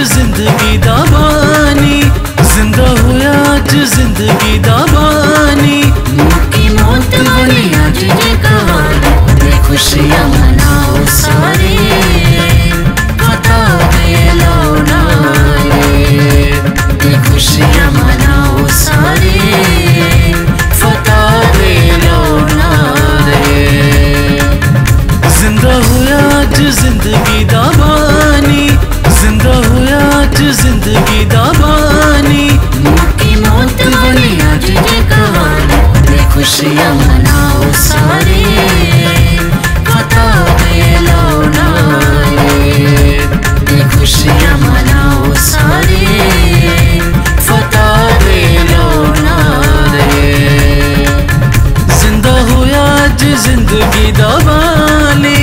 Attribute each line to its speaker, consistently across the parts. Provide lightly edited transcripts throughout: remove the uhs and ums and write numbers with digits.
Speaker 1: जिंदगी दा बानी, जिंदा होया अज जिंदगी दा बानी।
Speaker 2: मुक्की मौत वाली अज दी कहानी, ते खुशियां मनाओ सारे, पता दे लो नारे, ते खुशियां मनाओ सारे, पता दे लो नारे।
Speaker 1: जिंदा होया अज जिंदगी दा बानी, जिंदा होया अज जिंदगी दा बानी।
Speaker 2: मुक्की मौत वाली अज दी कहानी, ते खुशियां मनाओ सारे, पता दे लो नारे, ते खुशियां मनाओ सारे, पता दे लो नारे।
Speaker 1: जिंदा होया अज जिंदगी दा बानी।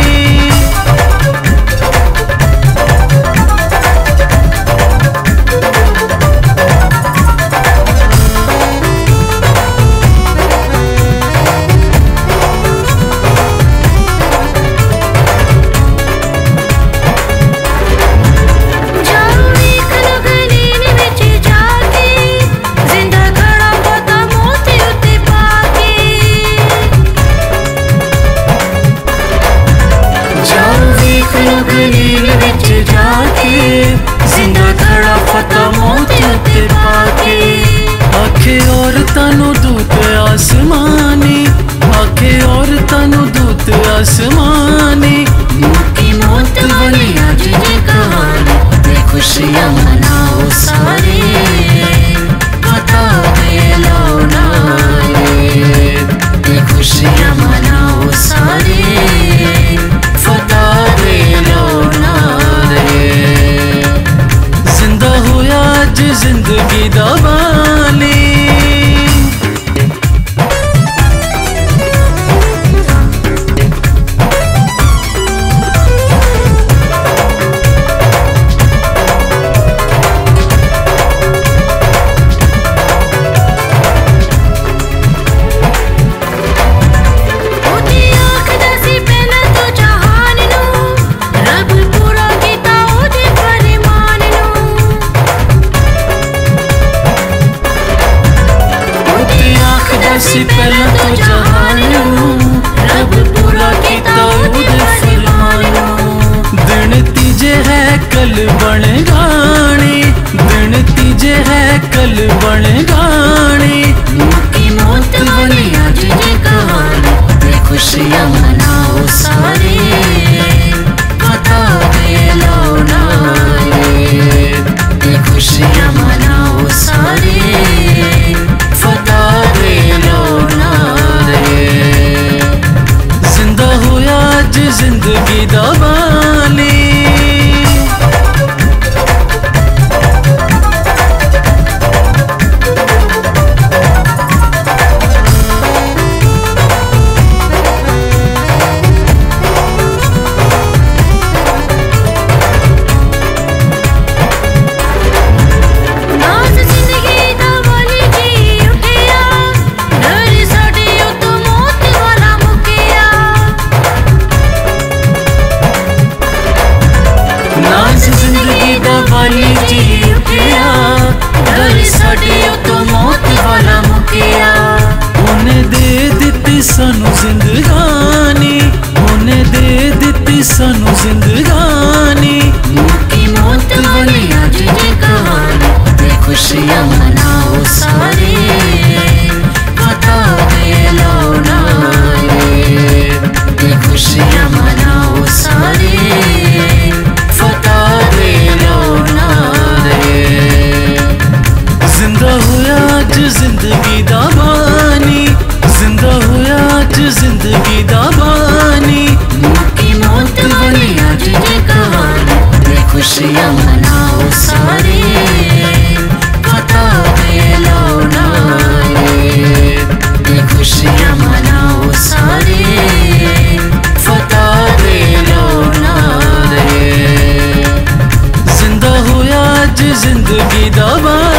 Speaker 2: गलील विच जाके जिंदा खड़ा फता मौत उत्ते पाके।
Speaker 1: आखे औरतां नू दूत आसमानी, आखे औरतां नू दूत आसमानी।
Speaker 2: मुक्की मौत वाली अज दी कहानी, ते खुशियां मनाओ सारे, पता दे लो नारे, ते खुशियां मनाओ सारे, पता दे लो नारे।
Speaker 1: जिंदा होया अज जिंदगी दा बानी। सी पहला तो जहान नू,
Speaker 2: रब पूरा कीता ओदे फरमान नू।
Speaker 1: दिन तीजे है कल बन गाने, दिन तीजे है कल बन गाने।
Speaker 2: मुक्की मौत वाली अज दी कहानी, ते खुशियां मनाओ सारे, पता दे लो नारे, ते खुशियां मनाओ सारे, पता दे लो नारे।
Speaker 1: जिंदा होया अज जिंदगी दा बानी।
Speaker 2: जिंदगी दा वाली जी उठिया, डर साडे तो मौत वाला मुकिया।
Speaker 1: उन्हें दे दित्ती सानू जिंदगानी, उन्हें दे दित्ती सानू जिंदगानी।
Speaker 2: मुक्की मौत वाली अज दी कहानी, ते खुशियां मनाओ सारे, पता दे लो नारे, ते खुशियां मनाओ सारे, पता दे लो नारे।
Speaker 1: जिंदा होया अज जिंदगी दा बानी, जिंदा होया अज जिंदगी दा बानी।
Speaker 2: मुक्की मौत वाली अज दी कहानी, ते खुशियां मनाओ सारे, पता दे लो नारे, ते खुशियां मनाओ सारे, पता दे लो नारे।
Speaker 1: जिंदा होया अज जिंदगी दा बानी।